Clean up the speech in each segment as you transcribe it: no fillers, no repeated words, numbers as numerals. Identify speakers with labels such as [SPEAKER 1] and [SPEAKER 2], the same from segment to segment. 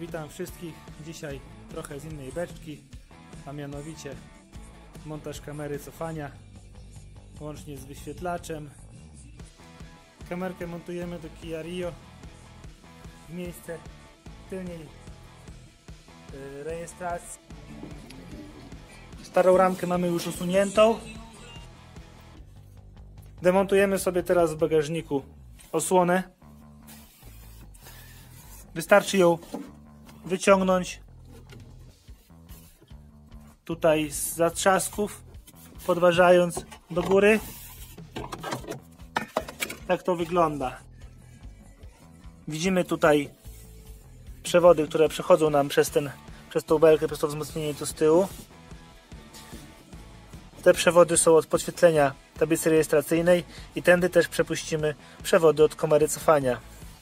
[SPEAKER 1] Witam wszystkich. Dzisiaj trochę z innej beczki, a mianowicie montaż kamery cofania łącznie z wyświetlaczem. Kamerkę montujemy do Kia Rio w miejsce tylnej rejestracji. Starą ramkę mamy już usuniętą. Demontujemy sobie teraz w bagażniku osłonę. Wystarczy ją wyciągnąć tutaj z zatrzasków, podważając do góry. Tak to wygląda. Widzimy tutaj przewody, które przechodzą nam przez tą belkę, przez to wzmocnienie tu z tyłu. Te przewody są od podświetlenia tablicy rejestracyjnej i tędy też przepuścimy przewody od kamery cofania.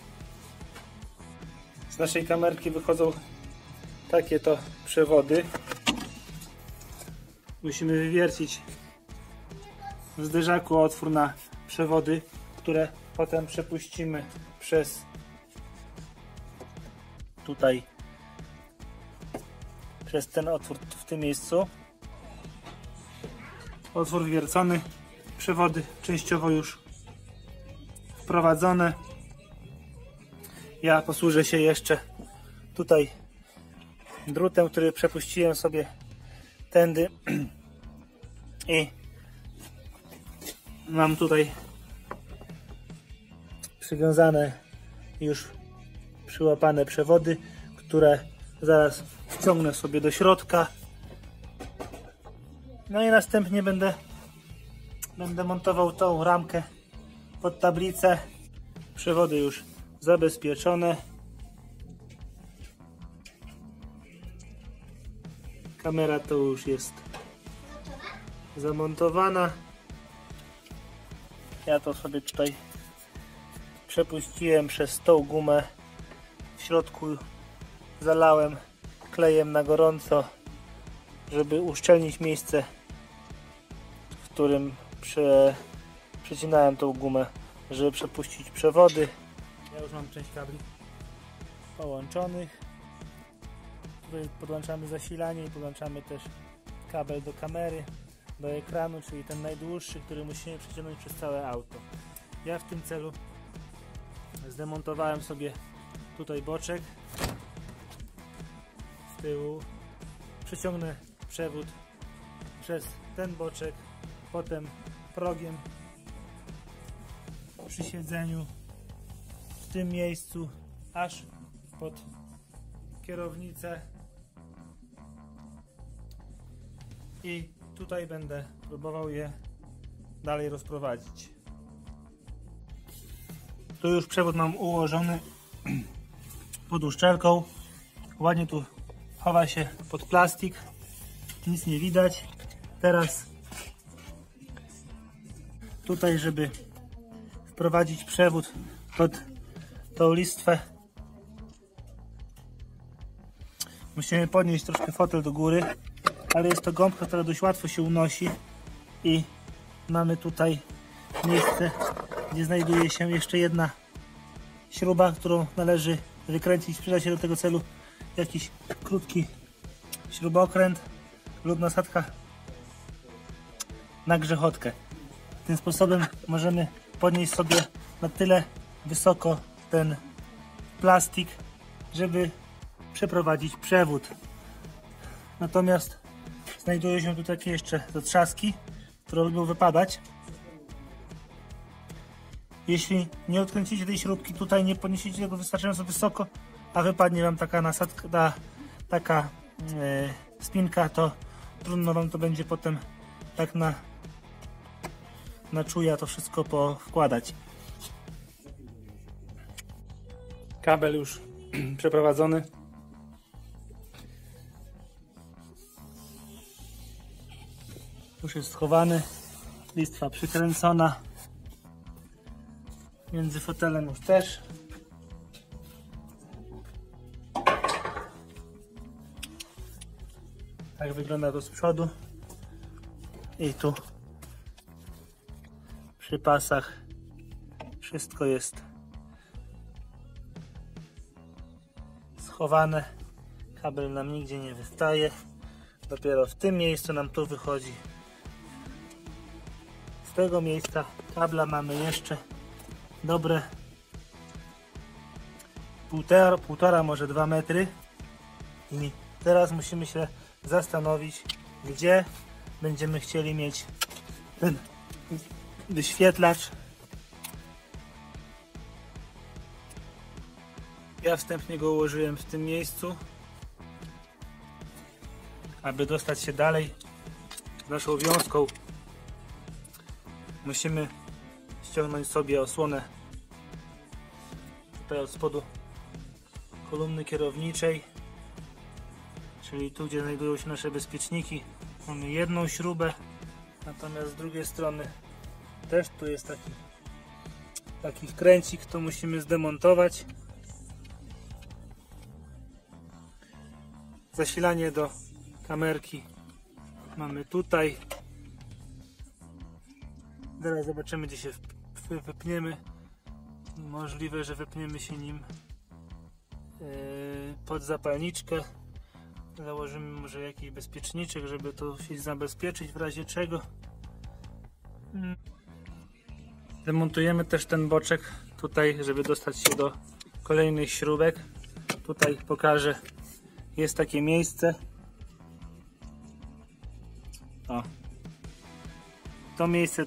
[SPEAKER 1] Z naszej kamerki wychodzą takie to przewody. Musimy wywiercić w zderzaku otwór na przewody, które potem przepuścimy przez tutaj, przez ten otwór w tym miejscu. Otwór wywiercony, przewody częściowo już wprowadzone. Ja posłużę się jeszcze tutaj drutem, który przepuściłem sobie tędy i mam tutaj przywiązane już przyłapane przewody, które zaraz wciągnę sobie do środka. No i następnie będę montował tą ramkę pod tablicę. Przewody już zabezpieczone. Kamera to już jest zamontowana. Ja to sobie tutaj przepuściłem przez tą gumę. W środku zalałem klejem na gorąco, żeby uszczelnić miejsce, w którym przecinałem tą gumę, żeby przepuścić przewody. Ja już mam część kabli połączonych. Tutaj podłączamy zasilanie i podłączamy też kabel do kamery, do ekranu, czyli ten najdłuższy, który musimy przeciągnąć przez całe auto. Ja w tym celu zdemontowałem sobie tutaj boczek z tyłu. Przeciągnę przewód przez ten boczek, potem progiem przy siedzeniu w tym miejscu aż pod kierownicę i tutaj będę próbował je dalej rozprowadzić. Tu już przewód mam ułożony pod uszczelką, ładnie tu chowa się pod plastik, nic nie widać. Teraz tutaj, żeby wprowadzić przewód pod tą listwę, musimy podnieść troszkę fotel do góry, ale jest to gąbka, która dość łatwo się unosi i mamy tutaj miejsce, gdzie znajduje się jeszcze jedna śruba, którą należy wykręcić. Przyda się do tego celu jakiś krótki śrubokręt lub nasadka na grzechotkę. Tym sposobem możemy podnieść sobie na tyle wysoko ten plastik, żeby przeprowadzić przewód. Natomiast znajdują się tu takie jeszcze zatrzaski, które lubią wypadać. Jeśli nie odkręcicie tej śrubki, tutaj nie podniesiecie tego wystarczająco wysoko, a wypadnie wam taka nasadka, taka spinka, to trudno wam to będzie potem tak na czuja to wszystko powkładać. Kabel już przeprowadzony. Już jest schowany. Listwa przykręcona. Między fotelem już też. Tak wygląda to z przodu. I tu przy pasach wszystko jest schowane. Kabel nam nigdzie nie wystaje. Dopiero w tym miejscu nam tu wychodzi. Z tego miejsca kabla mamy jeszcze dobre 1,5, może 2 metry. I teraz musimy się zastanowić, gdzie będziemy chcieli mieć ten wyświetlacz. Ja wstępnie go ułożyłem w tym miejscu, aby dostać się dalej z naszą wiązką. Musimy ściągnąć sobie osłonę tutaj od spodu kolumny kierowniczej, czyli tu, gdzie znajdują się nasze bezpieczniki. Mamy jedną śrubę, natomiast z drugiej strony też tu jest taki wkręcik, to musimy zdemontować. Zasilanie do kamerki mamy tutaj. Zaraz zobaczymy, gdzie się wypniemy. Możliwe, że wypniemy się nim pod zapalniczkę. Założymy może jakiś bezpieczniczek, żeby to się zabezpieczyć w razie czego. Demontujemy też ten boczek tutaj, żeby dostać się do kolejnych śrubek. Tutaj pokażę, jest takie miejsce. O. To miejsce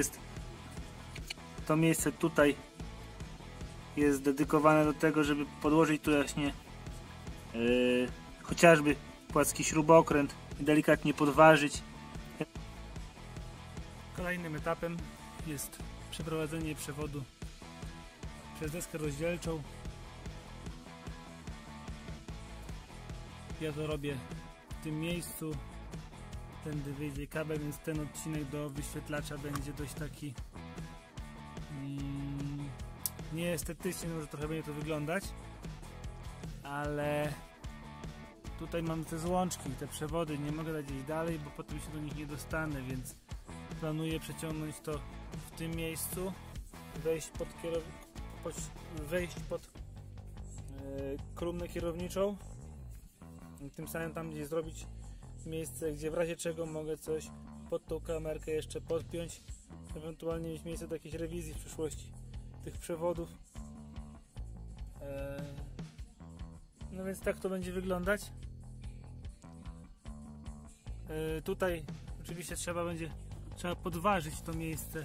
[SPEAKER 1] tutaj jest dedykowane do tego, żeby podłożyć tu właśnie chociażby płaski śrubokręt i delikatnie podważyć. Kolejnym etapem jest przeprowadzenie przewodu przez deskę rozdzielczą. Ja to robię w tym miejscu. Tędy wyjdzie kabel, więc ten odcinek do wyświetlacza będzie dość taki nieestetyczny, może trochę będzie to wyglądać, ale tutaj mam te złączki, te przewody, nie mogę dać gdzieś dalej, bo potem się do nich nie dostanę, więc planuję przeciągnąć to w tym miejscu, wejść pod kolumnę kierowniczą i tym samym tam gdzieś zrobić miejsce, gdzie w razie czego mogę coś pod tą kamerkę jeszcze podpiąć, ewentualnie mieć miejsce do jakiejś rewizji w przyszłości tych przewodów. No więc tak to będzie wyglądać. Tutaj oczywiście trzeba podważyć to miejsce.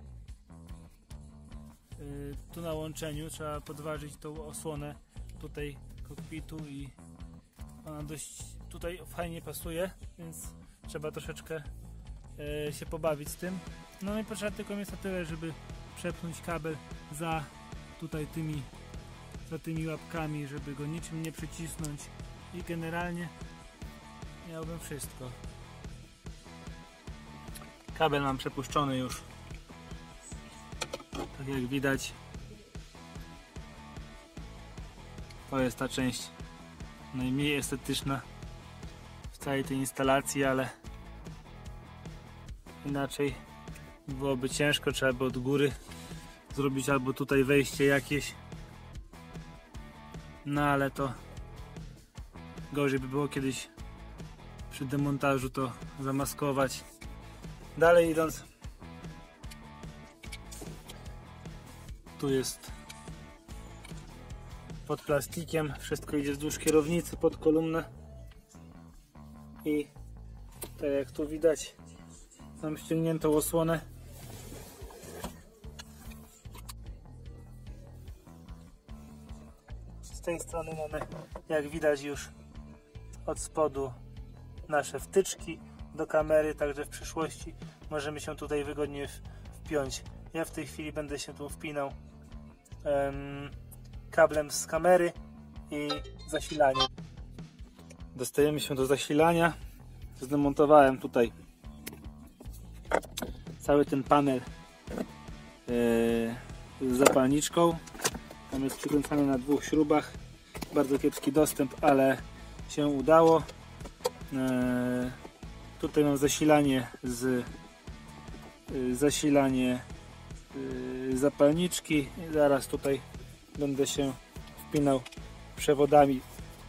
[SPEAKER 1] Tu na łączeniu trzeba podważyć tą osłonę tutaj kokpitu i ona dość tutaj fajnie pasuje, więc trzeba troszeczkę się pobawić z tym. No i potrzeba tylko miejsca tyle, żeby przepchnąć kabel za tymi łapkami, żeby go niczym nie przycisnąć i generalnie miałbym wszystko. Kabel mam przepuszczony już, tak jak widać. To jest ta część najmniej estetyczna w całej tej instalacji, ale inaczej byłoby ciężko, trzeba by od góry zrobić albo tutaj wejście jakieś, no ale to gorzej by było kiedyś przy demontażu to zamaskować. Dalej idąc, tu jest pod plastikiem, wszystko idzie wzdłuż kierownicy pod kolumnę i tak jak tu widać, mam ściągniętą osłonę. Z tej strony mamy, jak widać, już od spodu nasze wtyczki do kamery, także w przyszłości możemy się tutaj wygodnie wpiąć. Ja w tej chwili będę się tu wpinał kablem z kamery i zasilaniem. Dostajemy się do zasilania. Zdemontowałem tutaj cały ten panel z zapalniczką. On jest przykręcany na 2 śrubach. Bardzo kiepski dostęp, ale się udało. Tutaj mam zasilanie zapalniczki. Zaraz tutaj będę się wpinał przewodami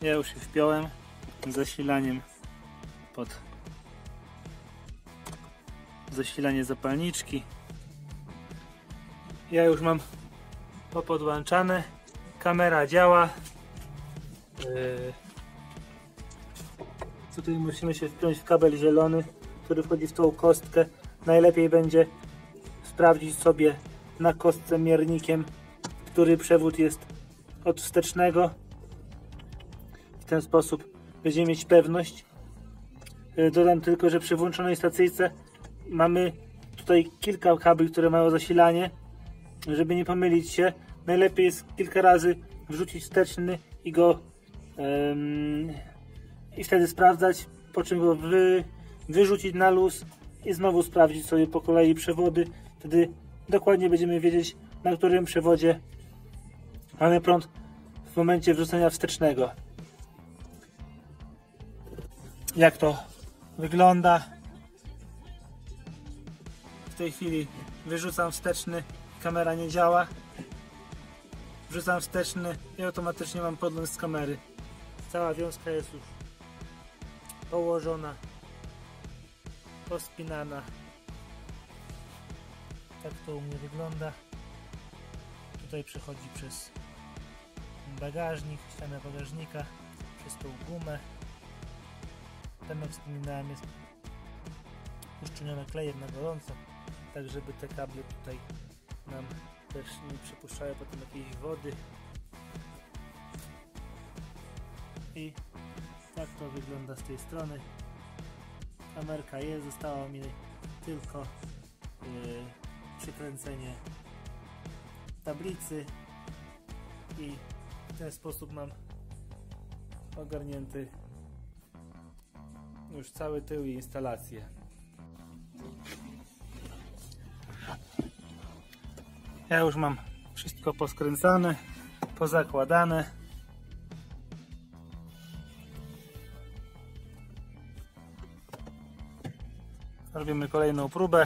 [SPEAKER 1] Ja już je wpiąłem zasilaniem pod zasilanie zapalniczki. Ja już mam popodłączane, kamera działa. Tutaj musimy się wpiąć w kabel zielony, który wchodzi w tą kostkę. Najlepiej będzie sprawdzić sobie na kostce miernikiem, który przewód jest od wstecznego. W ten sposób będziemy mieć pewność. Dodam tylko, że przy włączonej stacyjce mamy tutaj kilka kabli, które mają zasilanie. Żeby nie pomylić się, najlepiej jest kilka razy wrzucić wsteczny i go i wtedy sprawdzać, po czym go wyrzucić na luz i znowu sprawdzić sobie po kolei przewody. Wtedy dokładnie będziemy wiedzieć, na którym przewodzie mamy prąd w momencie wrzucenia wstecznego. Jak to wygląda? W tej chwili wyrzucam wsteczny, kamera nie działa. Wrzucam wsteczny i automatycznie mam podgląd z kamery. Cała wiązka jest już położona, pospinana. Tak to u mnie wygląda. Tutaj przechodzi przez bagażnik, ścianę bagażnika, przez tą gumę. Tam, jak wspominałem, jest uszczelnione klejem na gorąco, tak żeby te kable tutaj nam też nie przepuszczały potem jakiejś wody. I tak to wygląda z tej strony. Kamerka jest, zostało mi tylko przykręcenie tablicy i w ten sposób mam ogarnięty już cały tył i instalację. Ja już mam wszystko poskręcane, pozakładane. Robimy kolejną próbę.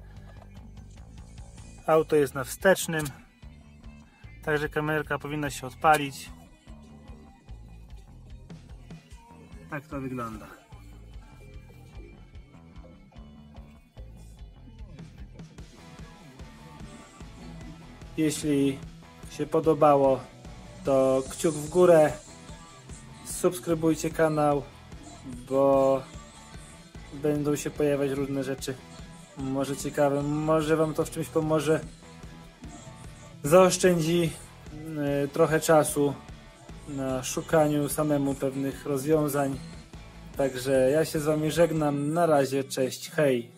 [SPEAKER 1] Auto jest na wstecznym, także kamerka powinna się odpalić. Tak to wygląda. Jeśli się podobało, to kciuk w górę, subskrybujcie kanał, bo będą się pojawiać różne rzeczy, może ciekawe, może wam to w czymś pomoże, zaoszczędzi trochę czasu na szukaniu samemu pewnych rozwiązań. Także ja się z wami żegnam, na razie, cześć, hej!